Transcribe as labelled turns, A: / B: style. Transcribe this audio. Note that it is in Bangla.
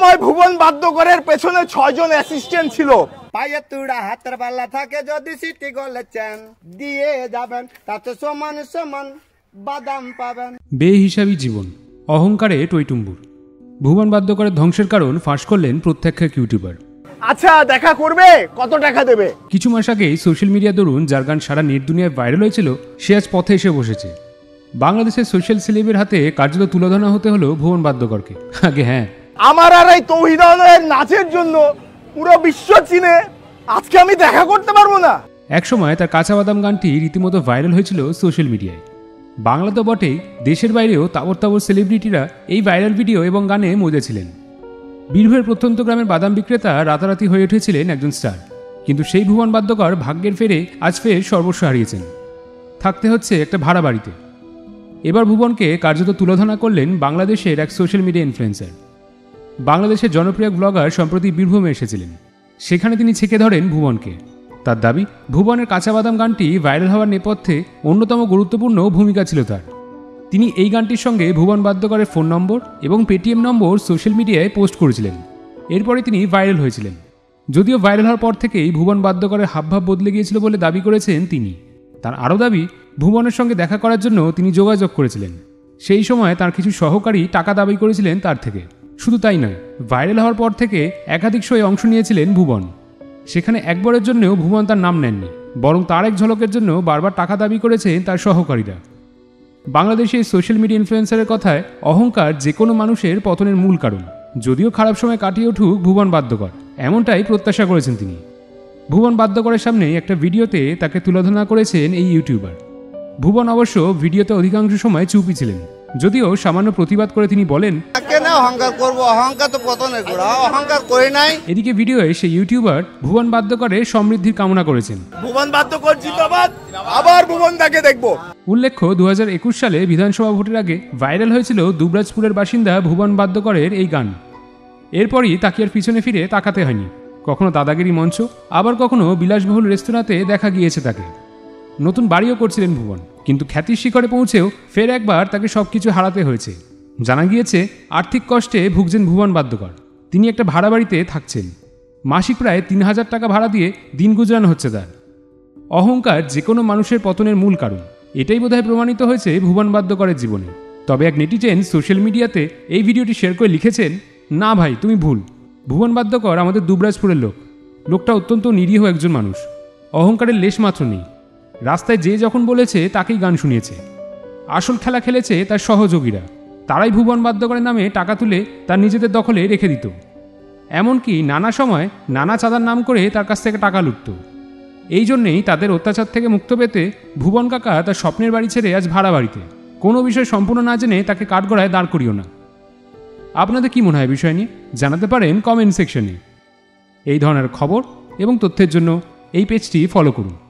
A: সময় ভুবন বাদ্যকরের পেছনে 6 জন অ্যাসিস্ট্যান্ট ছিল।
B: পায়ে তুড়া হাতের পাল্লা থাকে যদি সিটি গোলে চ্যান দিয়ে যাবেন তাতে সমান সমান বাদাম পাবেন।
C: বেহিসাবি জীবন, অহংকারে টইটুম্বুর। ভুবন বাদ্যকরের ধ্বংসের কারণ ফাঁস করলেন প্রত্যাখ্যাত ইউটিউবার।
A: আচ্ছা, দেখা করবে? কত টাকা দেবে?
C: কিছু মাস আগেই সোশ্যাল মিডিয়া দরুন যার গান সারা নেট দুনিয়ায় ভাইরাল হয়েছিল, সে আজ পথে এসে বসেছে। বাংলাদেশের সোশ্যাল সেলেবের হাতে কার্যত তুলোধনা হতে হলো ভুবন বাদ্যকরকে। আগে হ্যাঁ,
A: আমার আর এই তৌহিদ নাচের জন্য পুরো বিশ্ব চিনে, আজকে আমি দেখা করতে পারবো না।
C: একসময় তার কাঁচা বাদাম গানটি রীতিমতো ভাইরাল হয়েছিল সোশ্যাল মিডিয়ায়। বাংলা তো বটেই, দেশের বাইরেও তাবর তাবর সেলিব্রিটিরা এই ভাইরাল ভিডিও এবং গানে মজেছিলেন। বীরভূমের প্রত্যন্ত গ্রামের বাদাম বিক্রেতা রাতারাতি হয়ে উঠেছিলেন একজন স্টার। কিন্তু সেই ভুবন বাদ্যকর ভাগ্যের ফেরে আজ ফের সর্বস্ব হারিয়েছেন। থাকতে হচ্ছে একটা ভাড়া বাড়িতে। এবার ভুবনকে কার্যত তুলোধনা করলেন বাংলাদেশের এক সোশ্যাল মিডিয়া ইনফ্লুয়েন্সার। বাংলাদেশের জনপ্রিয় ব্লগার সম্প্রতি বীরভূমে এসেছিলেন। সেখানে তিনি ছেঁকে ধরেন ভুবনকে। তার দাবি, ভুবনের কাঁচা বাদাম গানটি ভাইরাল হওয়ার নেপথ্যে অন্যতম গুরুত্বপূর্ণ ভূমিকা ছিল তার। তিনি এই গানটির সঙ্গে ভুবন বাদ্যকরের ফোন নম্বর এবং পেটিএম নম্বর সোশ্যাল মিডিয়ায় পোস্ট করেছিলেন। এরপরে তিনি ভাইরাল হয়েছিলেন। যদিও ভাইরাল হওয়ার পর থেকেই ভুবন বাদ্যকরের হাবভাব বদলে গিয়েছিল বলে দাবি করেছেন তিনি। তার আরও দাবি, ভুবনের সঙ্গে দেখা করার জন্য তিনি যোগাযোগ করেছিলেন। সেই সময় তার কিছু সহকারী টাকা দাবি করেছিলেন তার থেকে। শুধু তাই নয়, ভাইরাল হওয়ার পর থেকে একাধিক শোয়ে অংশ নিয়েছিলেন ভুবন। সেখানে একবারের জন্যও ভুবন তার নাম নেননি, বরং তার এক ঝলকের জন্য বারবার টাকা দাবি করেছেন তার সহকারীরা। বাংলাদেশে সোশ্যাল মিডিয়া ইনফ্লুয়েন্সারের কথায়, অহংকার যে কোনো মানুষের পতনের মূল কারণ। যদিও খারাপ সময় কাটিয়ে উঠুক ভুবন বাদ্যকর, এমনটাই প্রত্যাশা করেছেন তিনি। ভুবন বাদ্যকরের সামনে একটা ভিডিওতে তাকে তুলোধনা করেছেন এই ইউটিউবার। ভুবন অবশ্য ভিডিওতে অধিকাংশ সময় চুপই ছিলেন, যদিও সামান্য প্রতিবাদ করে তিনি বলেন,
B: অহংকার করবো, অহংকার তো পতনের গোড়া, অহংকার করে নাই।
C: এদিকে ভিডিওয়ে সেই ইউটিউবার ভুবন বাদ্যকরের সমৃদ্ধির কামনা করেছেন।
A: ভুবন বাদ্যকর জিন্দাবাদ, আবার ভুবন তাকে দেখবো।
C: উল্লেখ্য, 2021 সালে বিধানসভা ভোটের আগে ভাইরাল হয়েছিল দুবরাজপুরের বাসিন্দা ভুবন বাদ্যকরের এই গান। এরপরই তাকে আর পিছনে ফিরে তাকাতে হয়নি। কখনো দাদাগিরি মঞ্চ, আবার কখনো বিলাসবহুল রেস্তোরাঁতে দেখা গিয়েছে তাকে। নতুন বাড়িও করছিলেন ভুবন, কিন্তু খ্যাতির শিখরে পৌঁছেও ফের একবার তাকে সবকিছু হারাতে হয়েছে। জানা গিয়েছে, আর্থিক কষ্টে ভুগছেন ভুবন বাদ্যকর। তিনি একটা ভাড়া বাড়িতে থাকছেন। মাসিক প্রায় 3000 টাকা ভাড়া দিয়ে দিন গুজরানো হচ্ছে তার। অহংকার যে কোনো মানুষের পতনের মূল কারণ, এটাই বোধহয় প্রমাণিত হয়েছে ভুবন বাদ্যকরের জীবনে। তবে এক নেটিজেন সোশ্যাল মিডিয়াতে এই ভিডিওটি শেয়ার করে লিখেছেন, না ভাই, তুমি ভুল। ভুবন বাদ্যকর আমাদের দুবরাজপুরের লোক। লোকটা অত্যন্ত নিরীহ একজন মানুষ, অহংকারের লেশ মাত্র নেই। রাস্তায় যে যখন বলেছে তাকেই গান শুনিয়েছে। আসল খেলা খেলেছে তার সহযোগীরা, তারাই ভুবন বাদ্যকরের নামে টাকা তুলে তার নিজেদের দখলে রেখে দিত। এমনকি নানা সময় নানা চাঁদার নাম করে তার কাছ থেকে টাকা লুটত। এই জন্যেই তাদের অত্যাচার থেকে মুক্ত পেতে ভুবন কাকা তার স্বপ্নের বাড়ি ছেড়ে আজ ভাড়া বাড়িতে। কোনো বিষয় সম্পূর্ণ না জেনে তাকে কাঠগড়ায় দাঁড় করিও না। আপনাদের কি মনে হয় বিষয় নিয়ে জানাতে পারেন কমেন্ট সেকশনে। এই ধরনের খবর এবং তথ্যের জন্য এই পেজটি ফলো করুন।